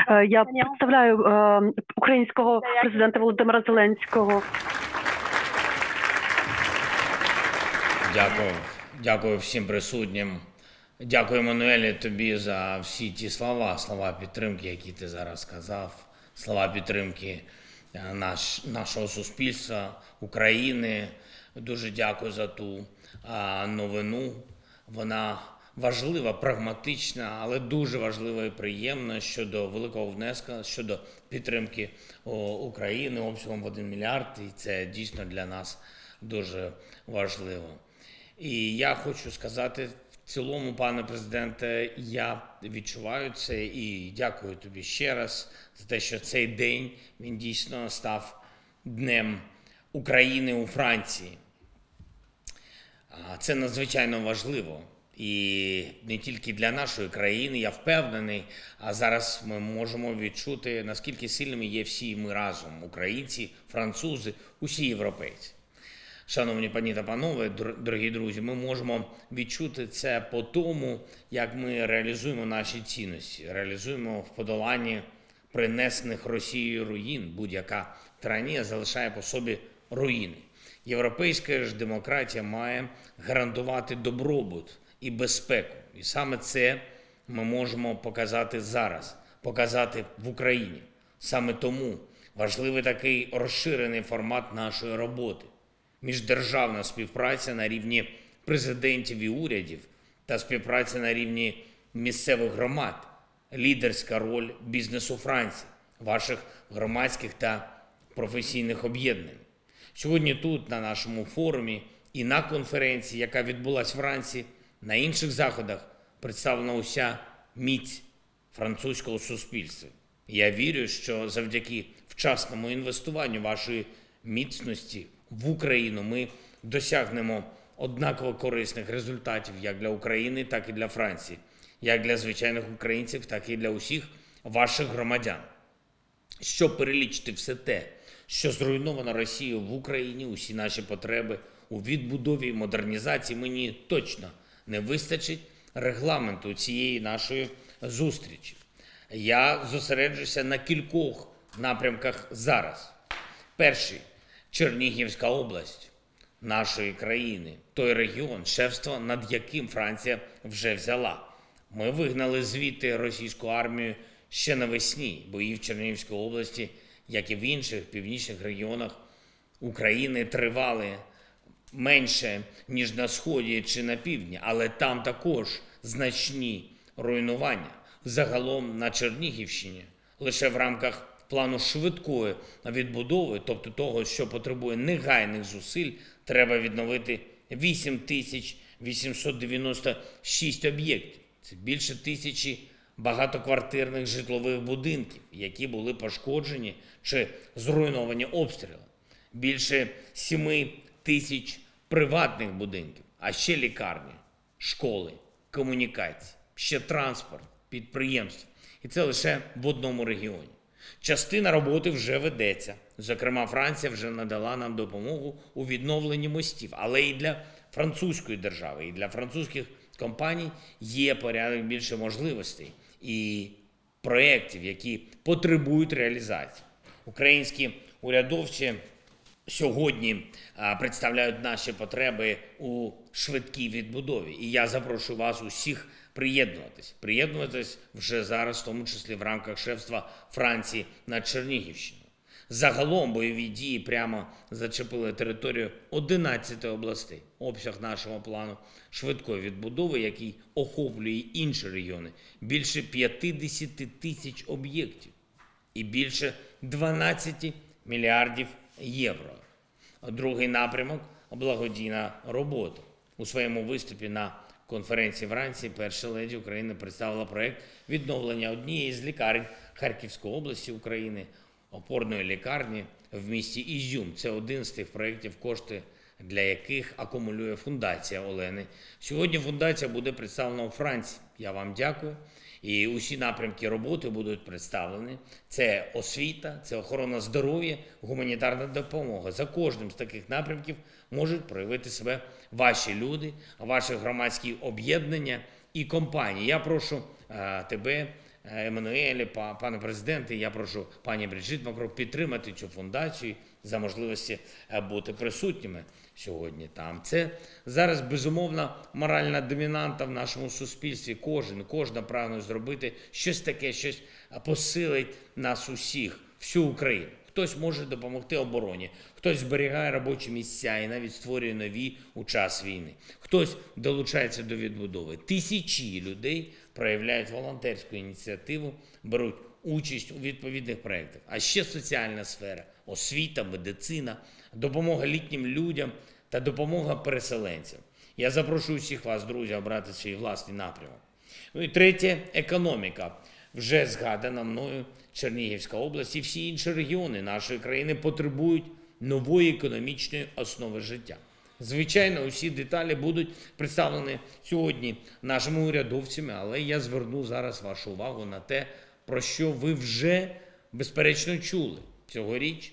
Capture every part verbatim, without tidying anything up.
Я представляю українського президента Володимира Зеленського. Дякую. Дякую всім присутнім. Дякую, Еммануеле, тобі за всі ті слова, слова підтримки, які ти зараз сказав, слова підтримки наш, нашого суспільства, України. Дуже дякую за ту а, новину. Вона важлива, прагматична, але дуже важлива і приємна щодо великого внеску, щодо підтримки о, України обсягом в один мільярд. І це дійсно для нас дуже важливо. І я хочу сказати, в цілому, пане президенте, я відчуваю це і дякую тобі ще раз за те, що цей день, він дійсно став Днем України у Франції. Це надзвичайно важливо. І не тільки для нашої країни, я впевнений, а зараз ми можемо відчути, наскільки сильними є всі ми разом, українці, французи, усі європейці. Шановні пані та панове, дорогі друзі, ми можемо відчути це по тому, як ми реалізуємо наші цінності, реалізуємо в подоланні принесених Росією руїн. Будь-яка тиранія залишає по собі руїни. Європейська ж демократія має гарантувати добробут і безпеку. І саме це ми можемо показати зараз, показати в Україні. Саме тому важливий такий розширений формат нашої роботи. Міждержавна співпраця на рівні президентів і урядів та співпраця на рівні місцевих громад, лідерська роль бізнесу Франції, ваших громадських та професійних об'єднань. Сьогодні тут, на нашому форумі і на конференції, яка відбулась вранці, на інших заходах представлена уся міць французького суспільства. Я вірю, що завдяки вчасному інвестуванню вашої міцності в Україну ми досягнемо однаково корисних результатів як для України, так і для Франції, як для звичайних українців, так і для усіх ваших громадян. Щоб перелічити все те, що зруйновано Росією в Україні, усі наші потреби у відбудові і модернізації, мені точно не вистачить регламенту цієї нашої зустрічі. Я зосереджуся на кількох напрямках зараз. Перший – Чернігівська область нашої країни, той регіон, шефство над яким Франція вже взяла. Ми вигнали звідти російську армію ще навесні. Бої в Чернігівській області, як і в інших північних регіонах України, тривали менше, ніж на Сході чи на Півдні, але там також значні руйнування. Загалом на Чернігівщині лише в рамках плану швидкої відбудови, тобто того, що потребує негайних зусиль, треба відновити вісім тисяч вісімсот дев'яносто шість об'єктів. Це більше тисячі багатоквартирних житлових будинків, які були пошкоджені чи зруйновані обстрілами. Більше сім тисяч приватних будинків, а ще лікарні, школи, комунікації, ще транспорт, підприємства. І це лише в одному регіоні. Частина роботи вже ведеться. Зокрема, Франція вже надала нам допомогу у відновленні мостів. Але і для французької держави, і для французьких компаній є порядок більше можливостей і проєктів, які потребують реалізації. Українські урядовці сьогодні представляють наші потреби у швидкій відбудові. І я запрошую вас усіх приєднуватись. Приєднуватись вже зараз, в тому числі в рамках шефства Франції над Чернігівщиною. Загалом бойові дії прямо зачепили територію одинадцяти областей. Обсяг нашого плану швидкої відбудови, який охоплює інші регіони, більше п'ятдесят тисяч об'єктів і більше дванадцять мільярдів євро. Другий напрямок – благодійна робота. У своєму виступі на конференції вранці перша леді України представила проєкт відновлення однієї з лікарень Харківської області України, опорної лікарні в місті Ізюм. Це один з тих проєктів, кошти для яких акумулює фундація Олени. Сьогодні фундація буде представлена у Франції. Я вам дякую. І усі напрямки роботи будуть представлені. Це освіта, це охорона здоров'я, гуманітарна допомога. За кожним з таких напрямків можуть проявити себе ваші люди, ваші громадські об'єднання і компанії. Я прошу а, тебе Еммануелі, па- пане президенте, я прошу пані Бриджит Макрон підтримати цю фундацію за можливості е, бути присутніми сьогодні там. Це зараз безумовна моральна домінанта в нашому суспільстві. Кожен, кожна прагне зробити щось таке, щось посилить нас усіх, всю Україну. Хтось може допомогти обороні, хтось зберігає робочі місця і навіть створює нові у час війни. Хтось долучається до відбудови. Тисячі людей проявляють волонтерську ініціативу, беруть участь у відповідних проєктах. А ще соціальна сфера, освіта, медицина, допомога літнім людям та допомога переселенцям. Я запрошую всіх вас, друзі, обрати свій власний напрямок. Ну і третє – економіка. Вже згадана мною Чернігівська область і всі інші регіони нашої країни потребують нової економічної основи життя. Звичайно, усі деталі будуть представлені сьогодні нашими урядовцями, але я зверну зараз вашу увагу на те, про що ви вже, безперечно, чули. Цьогоріч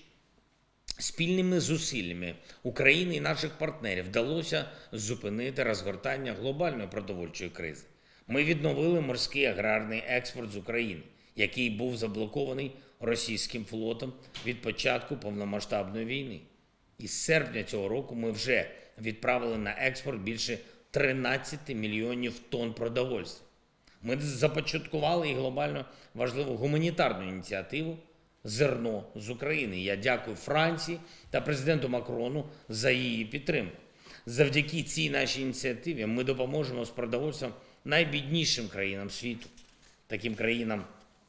спільними зусиллями України і наших партнерів вдалося зупинити розгортання глобальної продовольчої кризи. Ми відновили морський аграрний експорт з України, який був заблокований російським флотом від початку повномасштабної війни. Із серпня цього року ми вже відправили на експорт більше тринадцять мільйонів тонн продовольства. Ми започаткували і глобально важливу гуманітарну ініціативу «Зерно з України». Я дякую Франції та президенту Макрону за її підтримку. Завдяки цій нашій ініціативі ми допоможемо з продовольством найбіднішим країнам світу, таким країнам,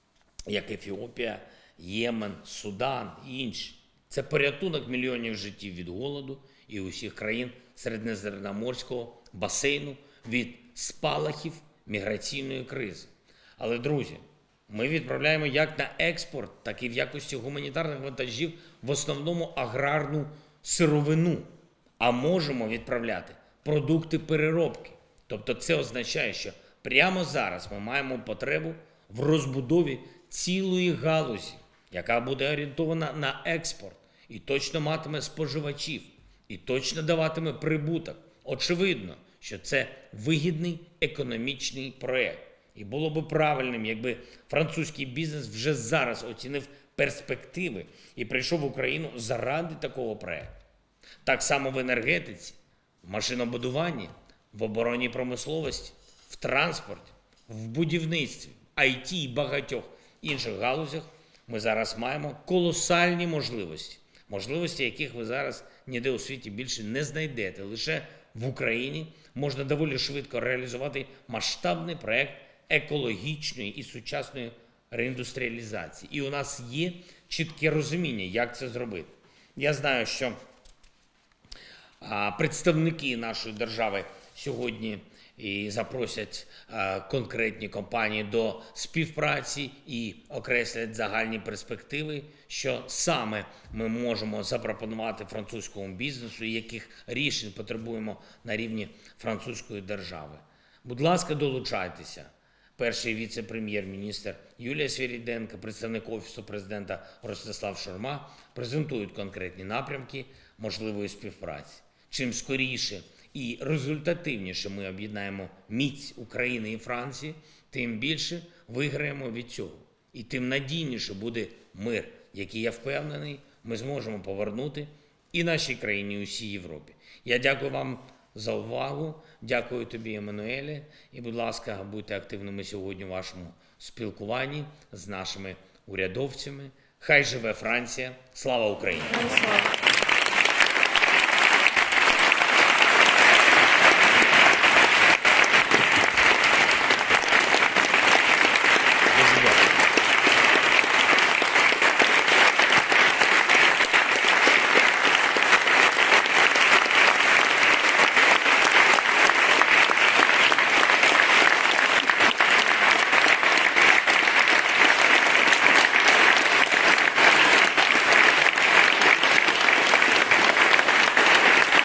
як Ефіопія, Ємен, Судан і інші. Це порятунок мільйонів життів від голоду і усіх країн Середземноморського басейну від спалахів міграційної кризи. Але, друзі, ми відправляємо як на експорт, так і в якості гуманітарних вантажів в основному аграрну сировину, а можемо відправляти продукти переробки. Тобто це означає, що прямо зараз ми маємо потребу в розбудові цілої галузі, яка буде орієнтована на експорт і точно матиме споживачів, і точно даватиме прибуток. Очевидно, що це вигідний економічний проєкт. І було би правильним, якби французький бізнес вже зараз оцінив перспективи і прийшов в Україну заради такого проєкту. Так само в енергетиці, в машинобудуванні, в оборонній промисловості, в транспорті, в будівництві, ай ті і багатьох інших галузях ми зараз маємо колосальні можливості. Можливості, яких ви зараз ніде у світі більше не знайдете. Лише в Україні можна доволі швидко реалізувати масштабний проєкт екологічної і сучасної реіндустріалізації. І у нас є чітке розуміння, як це зробити. Я знаю, що а, представники нашої держави сьогодні і запросять а, конкретні компанії до співпраці і окреслять загальні перспективи, що саме ми можемо запропонувати французькому бізнесу і яких рішень потребуємо на рівні французької держави. Будь ласка, долучайтеся. Перший віце-прем'єр-міністр Юлія Свириденко, представник Офісу президента Ростислав Шурма презентують конкретні напрямки можливої співпраці. Чим скоріше і результативніше ми об'єднаємо міць України і Франції, тим більше виграємо від цього. І тим надійніше буде мир, який, я впевнений, ми зможемо повернути і нашій країні, і усій Європі. Я дякую вам за увагу. Дякую тобі, Еммануеле. І, будь ласка, будьте активними сьогодні у вашому спілкуванні з нашими урядовцями. Хай живе Франція! Слава Україні!